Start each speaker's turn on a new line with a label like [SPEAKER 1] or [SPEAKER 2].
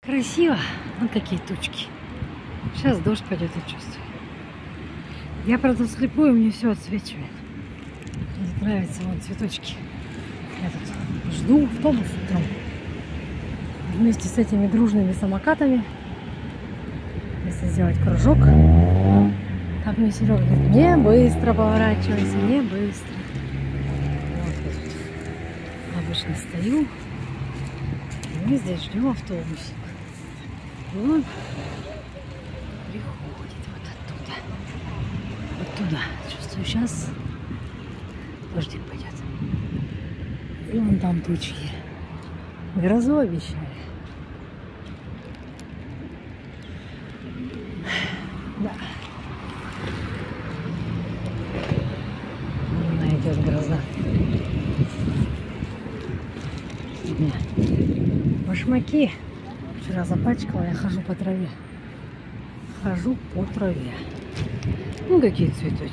[SPEAKER 1] Красиво. Вот какие тучки. Сейчас дождь пойдет, я чувствую. Я, правда, вслепую, мне все отсвечивает. Мне нравятся вон цветочки. Я тут жду автобус утром. Вместе с этими дружными самокатами. Если сделать кружок. Как мне Серега говорит, не быстро поворачивайся, не быстро. Вот я тут обычно стою. И мы здесь ждем автобусик. И он приходит вот оттуда. Вот туда. Чувствую, сейчас дождик пойдет. И вон там тучки. Грозу обещали. Да. Она идет гроза. Башмаки. Вчера запачкала, я хожу по траве. Хожу по траве. Ну, какие цветочки.